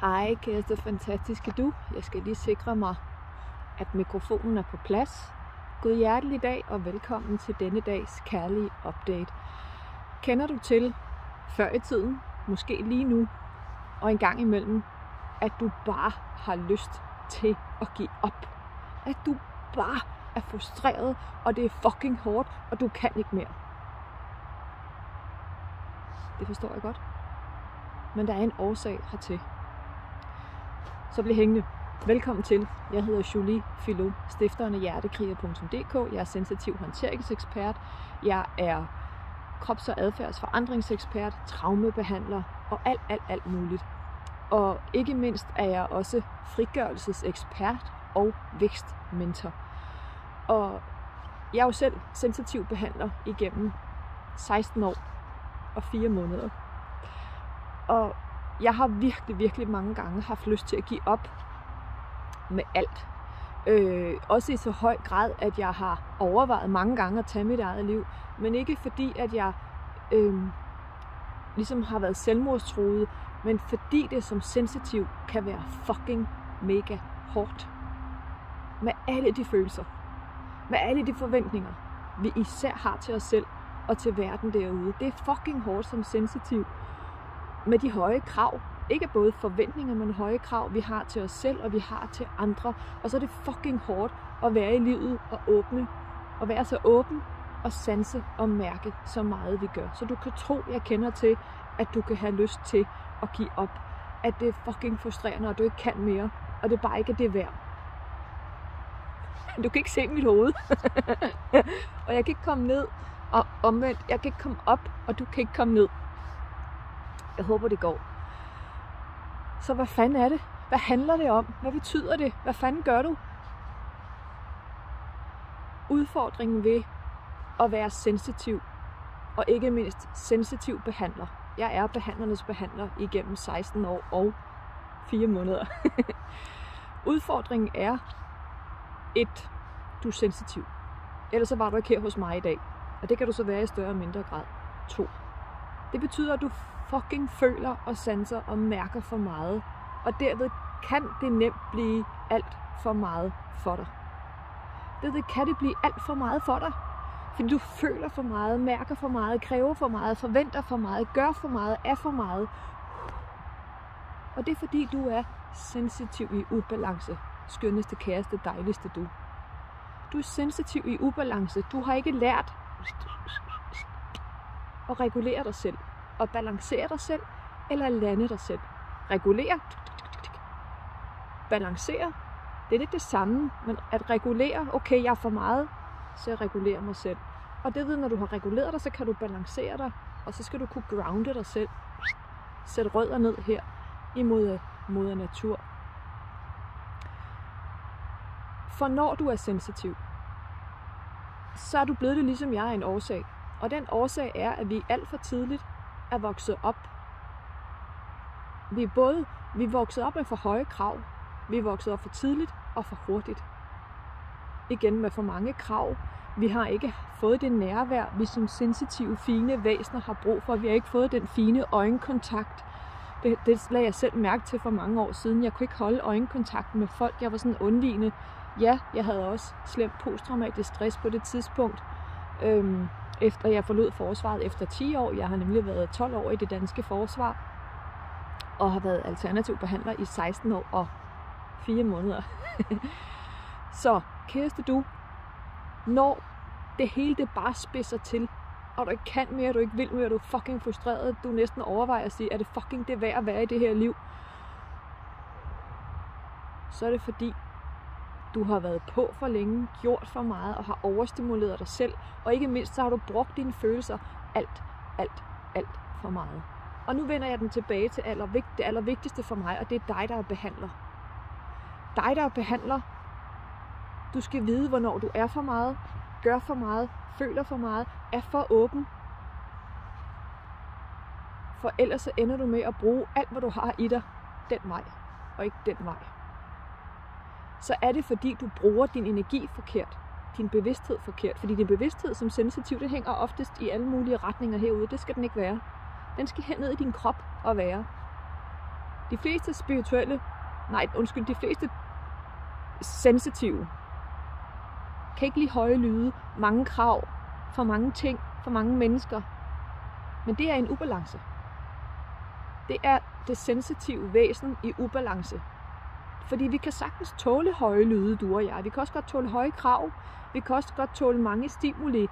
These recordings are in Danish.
Hej kæreste fantastiske du. Jeg skal lige sikre mig, at mikrofonen er på plads. God hjertelig dag og velkommen til denne dags kærlige update. Kender du til før i tiden, måske lige nu og en gang imellem, at du bare har lyst til at give op? At du bare er frustreret, og det er fucking hårdt, og du kan ikke mere. Det forstår jeg godt. Men der er en årsag hertil. Så bliv hængende. Velkommen til. Jeg hedder Julie Philo, stifteren af hjertekriger.dk. Jeg er sensitiv håndteringsekspert. Jeg er krops- og adfærdsforandringsekspert, traumebehandler og alt muligt. Og ikke mindst er jeg også frigørelsesekspert og vækstmentor. Og jeg er jo selv sensitiv behandler igennem 16 år og 4 måneder. Og jeg har virkelig mange gange haft lyst til at give op med alt. Også i så høj grad, at jeg har overvejet mange gange at tage mit eget liv. Men ikke fordi, at jeg ligesom har været selvmordstruet, men fordi det som sensitiv kan være fucking mega hårdt. Med alle de følelser. Med alle de forventninger, vi især har til os selv og til verden derude. Det er fucking hårdt som sensitiv. Med de høje krav. Ikke både forventninger, men høje krav, vi har til os selv, og vi har til andre. Og så er det fucking hårdt at være i livet og åbne. Og være så åben og sanse og mærke så meget, vi gør. Så du kan tro, jeg kender til, at du kan have lyst til at give op. At det er fucking frustrerende, og du ikke kan mere. Og det er bare ikke det værd. Du kan ikke se mit hoved. Og jeg kan ikke komme ned. Og omvendt, jeg kan ikke komme op, og du kan ikke komme ned. Jeg håber, det går. Så hvad fanden er det? Hvad handler det om? Hvad betyder det? Hvad fanden gør du? Udfordringen ved at være sensitiv, og ikke mindst sensitiv behandler. Jeg er behandlernes behandler igennem 16 år og 4 måneder. Udfordringen er 1. Du er sensitiv. Ellers så var du ikke her hos mig i dag. Og det kan du så være i større og mindre grad. 2. Det betyder, at du fucking føler og sanser og mærker for meget. Og derved kan det nemt blive alt for meget for dig. Derved kan det blive alt for meget for dig. Fordi du føler for meget, mærker for meget, kræver for meget, forventer for meget, gør for meget, er for meget. Og det er fordi, du er sensitiv i ubalance. Skønneste, kæreste, dejligste du. Du er sensitiv i ubalance. Du har ikke lært at regulere dig selv. Og balancere dig selv, eller lande dig selv. Regulere. Balancere. Det er lidt det samme, men at regulere, okay, jeg er for meget, så jeg regulerer mig selv. Og det ved, når du har reguleret dig, så kan du balancere dig, og så skal du kunne grounde dig selv. Sæt rødder ned her imod moder natur. For når du er sensitiv, så er du blevet det ligesom jeg er en årsag. Og den årsag er, at vi alt for tidligt er vokset op. Vi er vokset op med for høje krav. Vi er vokset op for tidligt og for hurtigt. Igen med for mange krav. Vi har ikke fået det nærvær, vi som sensitive, fine væsener har brug for. Vi har ikke fået den fine øjenkontakt. Det lagde jeg selv mærke til for mange år siden. Jeg kunne ikke holde øjenkontakt med folk. Jeg var sådan undvigende. Ja, jeg havde også slemt posttraumatisk stress på det tidspunkt. Efter jeg forlod forsvaret efter 10 år. Jeg har nemlig været 12 år i det danske forsvar. Og har været alternativ behandler i 16 år og 4 måneder. Så kæreste du, når det hele det bare spidser til, og du ikke kan mere, du ikke vil mere, du er fucking frustreret, du næsten overvejer at sige, er det fucking det værd at være i det her liv? Så er det fordi, du har været på for længe, gjort for meget og har overstimuleret dig selv. Og ikke mindst, så har du brugt dine følelser alt for meget. Og nu vender jeg den tilbage til det allervigtigste for mig, og det er dig, der er behandler. Dig, der er behandler. Du skal vide, hvornår du er for meget, gør for meget, føler for meget, er for åben. For ellers så ender du med at bruge alt, hvad du har i dig, den vej, og ikke den vej. Så er det fordi, du bruger din energi forkert, din bevidsthed forkert. Fordi din bevidsthed som sensitiv, det hænger oftest i alle mulige retninger herude. Det skal den ikke være. Den skal hen ned i din krop og være. De fleste sensitive kan ikke lide høje lyde, mange krav, for mange ting, for mange mennesker. Men det er en ubalance. Det er det sensitive væsen i ubalance. Fordi vi kan sagtens tåle høje lyde, du og jeg. Vi kan også godt tåle høje krav. Vi kan også godt tåle mange stimuli,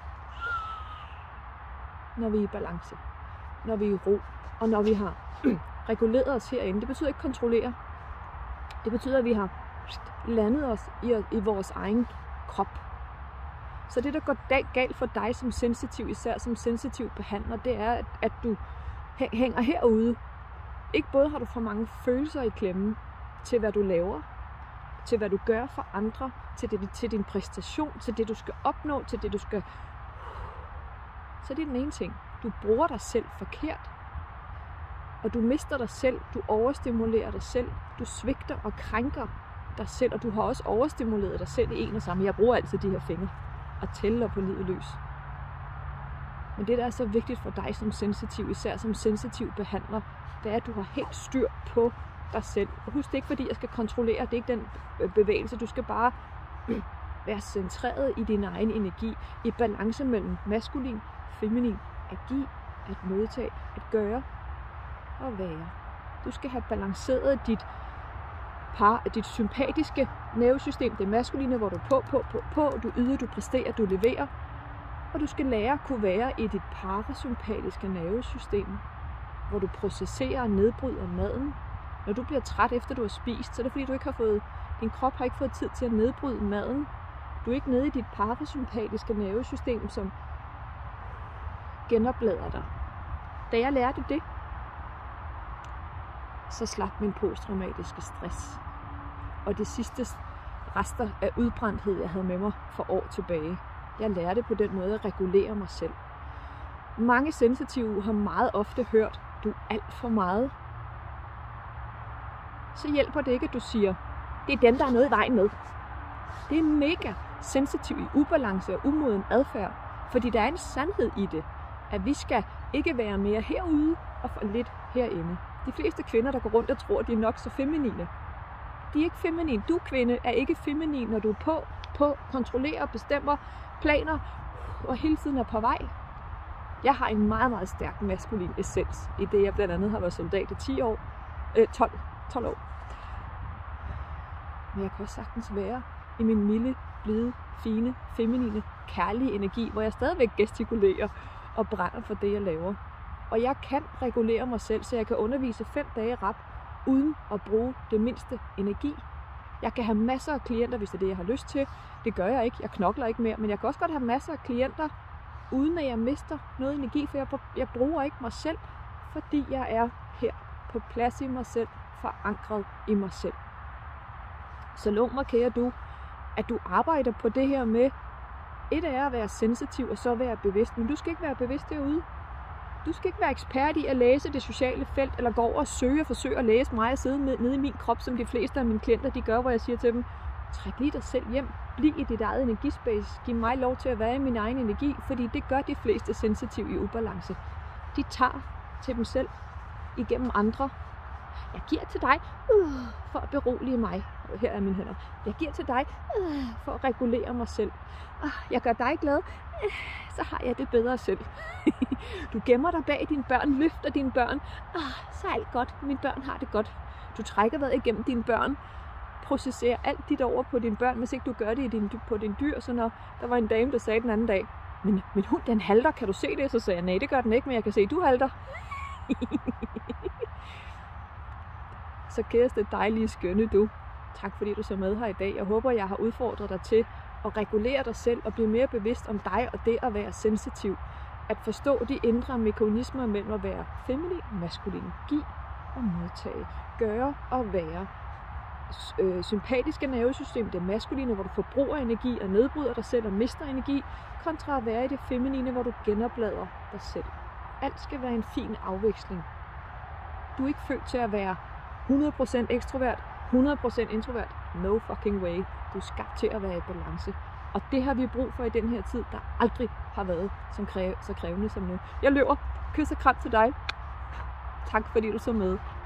når vi er i balance. Når vi er i ro. Og når vi har reguleret os herinde. Det betyder ikke kontrollere. Det betyder, at vi har landet os i vores egen krop. Så det, der går galt for dig som sensitiv, især som sensitiv behandler, det er, at du hænger herude. Ikke både har du for mange følelser i klemme til, hvad du laver, til hvad du gør for andre, til din præstation, til det, du skal opnå, til det, du skal... Så det er den ene ting. Du bruger dig selv forkert. Og du mister dig selv, du overstimulerer dig selv, du svigter og krænker dig selv, og du har også overstimuleret dig selv i en og samme. Jeg bruger altid de her fingre og tæller på livet løs. Men det, der er så vigtigt for dig som sensitiv, især som sensitiv behandler, det er, at du har helt styr på dig selv. Og husk, det er ikke fordi, jeg skal kontrollere, det er ikke den bevægelse. Du skal bare være centreret i din egen energi, i balance mellem maskulin, feminin, at give, at modtage, at gøre og være. Du skal have balanceret dit sympatiske nervesystem, det maskuline, hvor du er på, du yder, du præsterer, du leverer. Og du skal lære at kunne være i dit parasympatiske nervesystem, hvor du processerer og nedbryder maden. Når du bliver træt efter du har spist, så er det fordi din krop har ikke fået tid til at nedbryde maden. Du er ikke nede i dit parasympatiske nervesystem, som genoplader dig. Da jeg lærte det, så slap min posttraumatiske stress. Og de sidste rester af udbrændthed, jeg havde med mig for år tilbage. Jeg lærte på den måde at regulere mig selv. Mange sensitive har meget ofte hørt, du er alt for meget. Så hjælper det ikke, at du siger, det er dem, der er noget i vejen med. Det er mega sensitiv i ubalance og umoden adfærd, fordi der er en sandhed i det, at vi skal ikke være mere herude og for lidt herinde. De fleste kvinder, der går rundt og tror, de er nok så feminine. De er ikke feminine. Du kvinde er ikke feminin, når du er på, kontrollerer, bestemmer, planer og hele tiden er på vej. Jeg har en meget, meget stærk maskulin essens, i det jeg blandt andet har været soldat i 12 år. Men jeg kan også sagtens være i min milde, blide, fine, feminine, kærlige energi, hvor jeg stadigvæk gestikulerer og brænder for det, jeg laver. Og jeg kan regulere mig selv, så jeg kan undervise 5 dage rap, uden at bruge det mindste energi. Jeg kan have masser af klienter, hvis det er det, jeg har lyst til. Det gør jeg ikke. Jeg knokler ikke mere. Men jeg kan også godt have masser af klienter, uden at jeg mister noget energi, for jeg bruger ikke mig selv, fordi jeg er her på plads i mig selv, forankret i mig selv. Så lov mig, kære du, at du arbejder på det her med, et er at være sensitiv, og så være bevidst. Men du skal ikke være bevidst derude. Du skal ikke være ekspert i at læse det sociale felt, eller gå over og forsøge at læse mig og sidde nede i min krop, som de fleste af mine klienter de gør, hvor jeg siger til dem, træk lige dig selv hjem, bliv i dit eget energispace, giv mig lov til at være i min egen energi, fordi det gør de fleste sensitive i ubalance. De tager til dem selv igennem andre. Jeg giver til dig for at berolige mig. Her er mine hænder. Jeg giver til dig for at regulere mig selv. Jeg gør dig glad, så har jeg det bedre selv. Du gemmer dig bag dine børn, løfter dine børn. Så er alt godt. Mine børn har det godt. Du trækker vejret igennem dine børn. Processerer alt dit over på dine børn, hvis ikke du gør det på dine dyr. Så når der var en dame, der sagde den anden dag, men min hund, den halter, kan du se det? Så sagde jeg, nej, det gør den ikke, men jeg kan se, du halter. Så kæreste, dejlige, skønne du. Tak fordi du så med her i dag. Jeg håber, jeg har udfordret dig til at regulere dig selv og blive mere bevidst om dig og det at være sensitiv. At forstå de indre mekanismer mellem at være feminin og maskulin. Giv og modtage. Gøre og være. Sympatiske nervesystem, det maskuline, hvor du forbruger energi og nedbryder dig selv og mister energi, kontra at være i det feminine, hvor du genoplader dig selv. Alt skal være en fin afveksling. Du er ikke født til at være 100% ekstrovert, 100% introvert. No fucking way. Du er skabt til at være i balance. Og det har vi brug for i den her tid, der aldrig har været så krævende som nu. Jeg løber. Kys og kram til dig. Tak fordi du så med.